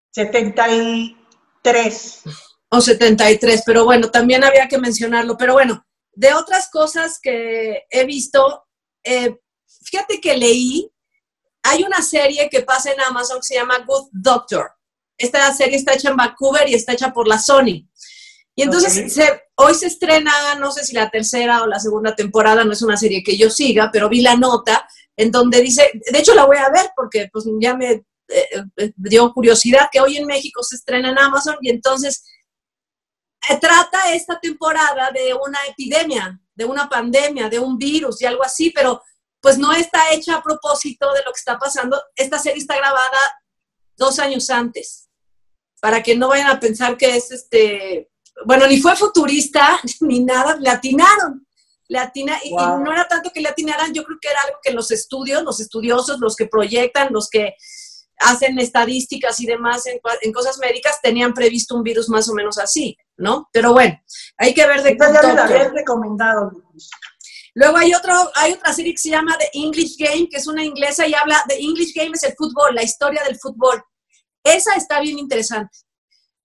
73. O 73, pero bueno, también había que mencionarlo. Pero bueno, de otras cosas que he visto, fíjate que leí, hay una serie que pasa en Amazon que se llama Good Doctor. Esta serie está hecha en Vancouver y está hecha por la Sony. Y entonces hoy se estrena, no sé si la tercera o la segunda temporada, no es una serie que yo siga, pero vi la nota en donde dice, de hecho la voy a ver porque pues ya me dio curiosidad, que hoy en México se estrena en Amazon y entonces trata esta temporada de una epidemia, de una pandemia, de un virus y algo así, pero pues no está hecha a propósito de lo que está pasando. Esta serie está grabada 2 años antes, para que no vayan a pensar que es bueno, ni fue futurista, ni nada, le atinaron. Y no era tanto que le atinaran, yo creo que era algo que los estudiosos, los que proyectan, los que hacen estadísticas y demás en cosas médicas, tenían previsto un virus más o menos así, ¿no? Pero bueno, hay que ver de qué. Ya me la habías recomendado, Luis. Luego hay otra serie que se llama The English Game, que es una inglesa y habla, The English Game es el fútbol, la historia del fútbol. Esa está bien interesante,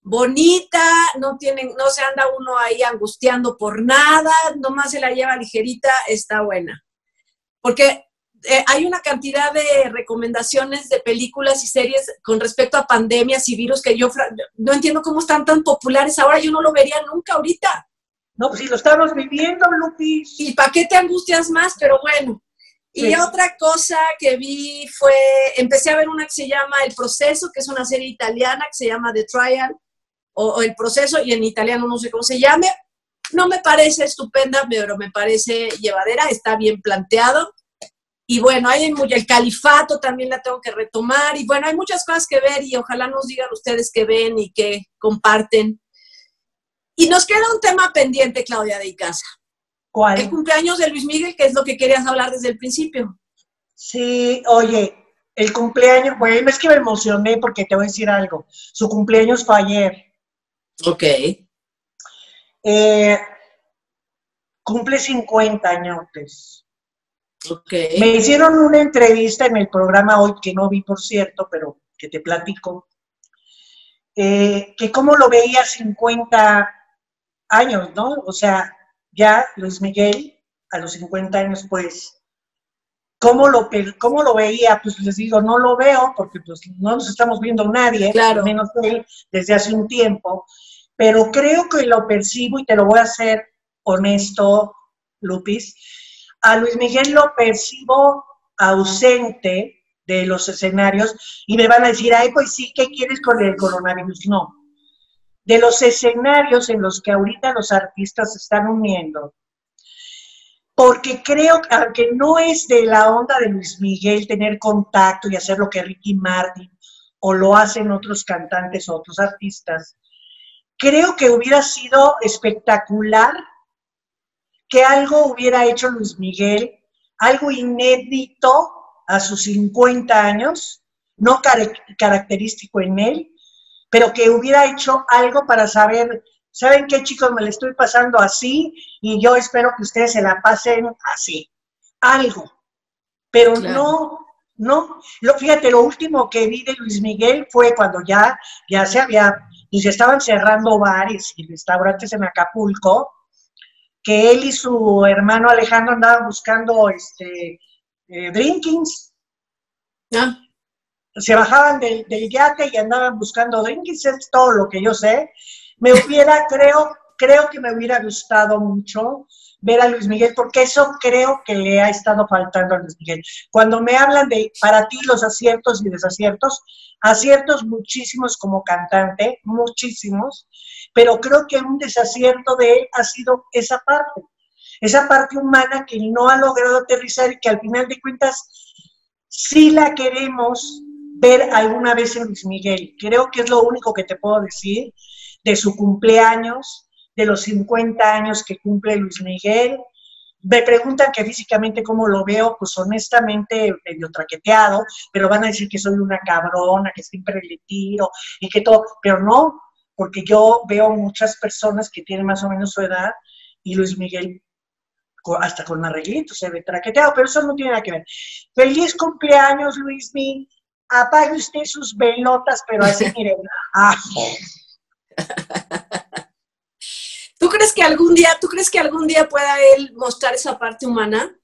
bonita, no se anda uno ahí angustiando por nada, nomás se la lleva ligerita, está buena. Porque hay una cantidad de recomendaciones de películas y series con respecto a pandemias y virus que yo no entiendo cómo están tan populares ahora, yo no lo vería nunca ahorita. No, pues si lo estamos viviendo, Lupis. ¿Y para qué te angustias más? Pero bueno. Sí. Y otra cosa que vi empecé a ver una que se llama El Proceso, que es una serie italiana que se llama The Trial, o El Proceso, y en italiano no sé cómo se llame. No me parece estupenda, pero me parece llevadera, está bien planteado. Y bueno, hay el Califato también la tengo que retomar. Y bueno, hay muchas cosas que ver y ojalá nos digan ustedes qué ven y qué comparten. Y nos queda un tema pendiente, Claudia de Icaza. ¿Cuál? El cumpleaños de Luis Miguel, que es lo que querías hablar desde el principio. Sí, oye, el cumpleaños, bueno, es que me emocioné porque te voy a decir algo. Su cumpleaños fue ayer. Ok. Cumple 50 años. Ok. Me hicieron una entrevista en el programa hoy, que no vi, por cierto, pero que te platico, que cómo lo veía 50 años, ¿no? O sea, ya Luis Miguel, a los 50 años, pues, ¿cómo lo veía? Pues les digo, no lo veo, porque pues no nos estamos viendo nadie, claro, menos él, desde hace un tiempo, pero creo que lo percibo, y te lo voy a hacer honesto, Lupis, a Luis Miguel lo percibo ausente de los escenarios, y me van a decir, ay, pues sí, ¿qué quieres con el coronavirus? No. De los escenarios en los que ahorita los artistas se están uniendo, porque creo que, aunque no es de la onda de Luis Miguel tener contacto y hacer lo que Ricky Martin o lo hacen otros cantantes o otros artistas, creo que hubiera sido espectacular que algo hubiera hecho Luis Miguel, algo inédito a sus 50 años, no característico en él, pero que hubiera hecho algo para saber, ¿saben qué, chicos? Me le estoy pasando así y yo espero que ustedes se la pasen así. Algo. Pero claro. Fíjate, lo último que vi de Luis Miguel fue cuando ya se estaban cerrando bares y restaurantes en Acapulco, que él y su hermano Alejandro andaban buscando drinkings. ¿Ah? Se bajaban del yate y andaban buscando drinkings, es todo lo que yo sé. Creo que me hubiera gustado mucho ver a Luis Miguel, porque eso creo que le ha estado faltando a Luis Miguel. Cuando me hablan de, para ti, los aciertos y desaciertos, aciertos muchísimos como cantante, muchísimos, pero creo que un desacierto de él ha sido esa parte humana que no ha logrado aterrizar y que al final de cuentas sí la queremos ver alguna vez en Luis Miguel. Creo que es lo único que te puedo decir de su cumpleaños, de los 50 años que cumple Luis Miguel. Me preguntan que físicamente cómo lo veo, pues honestamente medio traqueteado, pero van a decir que soy una cabrona, que siempre le tiro y que todo, pero no, porque yo veo muchas personas que tienen más o menos su edad y Luis Miguel hasta con arreglitos se ve traqueteado, pero eso no tiene nada que ver. Feliz cumpleaños, Luis Miguel. Apague usted sus velotas, pero así, miren. ¿Tú crees que algún día pueda él mostrar esa parte humana?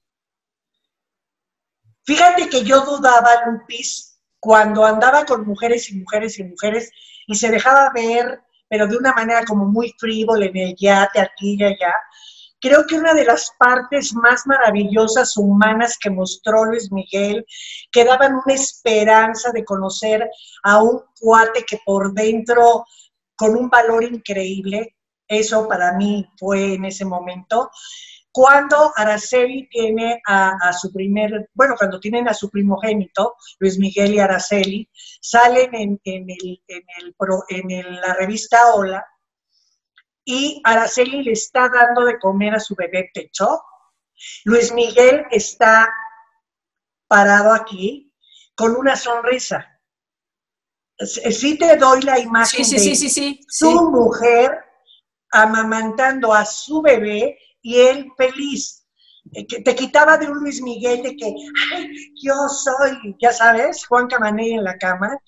Fíjate que yo dudaba, Lupis, cuando andaba con mujeres y mujeres y mujeres y se dejaba ver, pero de una manera como muy frívola en el yate, aquí y allá. Creo que una de las partes más maravillosas humanas que mostró Luis Miguel, que daban una esperanza de conocer a un cuate que por dentro, con un valor increíble, eso para mí fue en ese momento, cuando Araceli tiene cuando tienen a su primogénito, Luis Miguel y Araceli, salen en la revista Hola, y Araceli le está dando de comer a su bebé pecho. Luis Miguel está parado aquí con una sonrisa. Sí te doy la imagen de su mujer amamantando a su bebé y él feliz. Te quitaba de un Luis Miguel de que, ay, yo soy, ya sabes, Juan Camaney en la cama,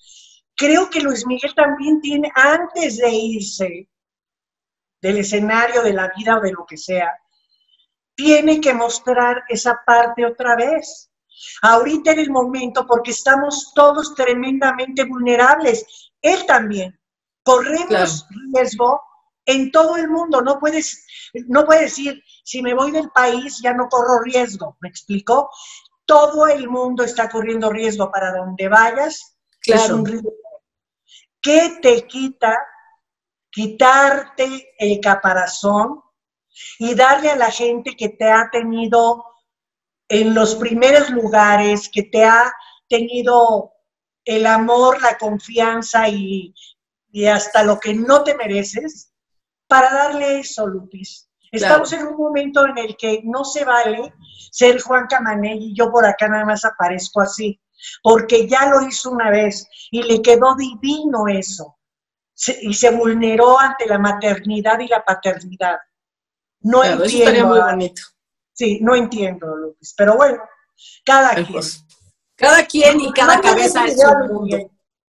creo que Luis Miguel también tiene, antes de irse del escenario de la vida o de lo que sea, tiene que mostrar esa parte otra vez. Ahorita en el momento, porque estamos todos tremendamente vulnerables, él también. Corremos riesgo en todo el mundo. No puedes decir, si me voy del país ya no corro riesgo. ¿Me explico? Todo el mundo está corriendo riesgo para donde vayas. Claro. Es un riesgo. ¿Qué te quita quitarte el caparazón y darle a la gente que te ha tenido en los primeros lugares, que te ha tenido el amor, la confianza y hasta lo que no te mereces, para darle eso, Lupis? Estamos en un momento en el que no se vale ser Juan Camaney y yo por acá nada más aparezco así, porque ya lo hizo una vez y le quedó divino eso. Y se vulneró ante la maternidad y la paternidad. No entiendo. Eso estaría muy bonito. Sí, no entiendo, Lupis, pero bueno, cada quien. Pues, cada quien y cada cabeza es un mundo.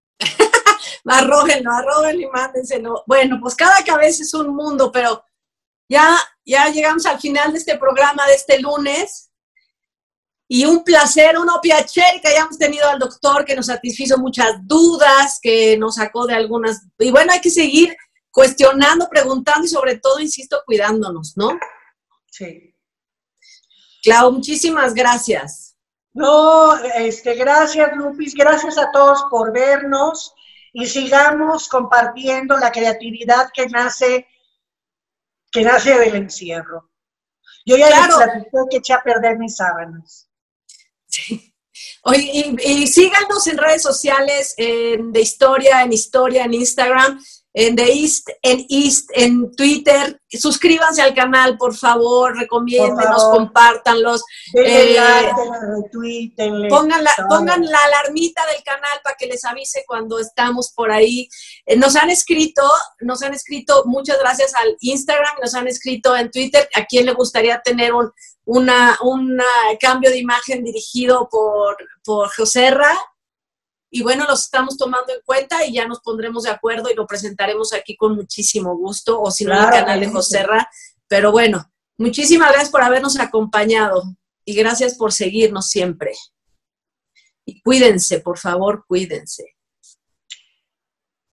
Arróbenlo y mándenselo. Bueno, pues cada cabeza es un mundo, pero ya llegamos al final de este programa de este lunes. Y un placer, un piacere que hayamos tenido al doctor, que nos satisfizo muchas dudas, que nos sacó de algunas. Y bueno, hay que seguir cuestionando, preguntando y sobre todo, insisto, cuidándonos, ¿no? Sí. Clau, muchísimas gracias. No, gracias, Lupis, gracias a todos por vernos y sigamos compartiendo la creatividad que nace del encierro. Yo ya les platiqué que eché a perder mis sábanas. Sí. Oye, y síganos en redes sociales, de Historia, en Instagram, en The East, en Twitter. Suscríbanse al canal, por favor, recomiéndenos, compártanlos. Denle like, retweet, pongan la alarmita del canal para que les avise cuando estamos por ahí. Nos han escrito, muchas gracias al Instagram, nos han escrito en Twitter, a quién le gustaría tener un cambio de imagen dirigido por Joserra. Y bueno, los estamos tomando en cuenta y ya nos pondremos de acuerdo y lo presentaremos aquí con muchísimo gusto, o si no, en el canal de Joserra. Pero bueno, muchísimas gracias por habernos acompañado y gracias por seguirnos siempre. Y cuídense, por favor, cuídense.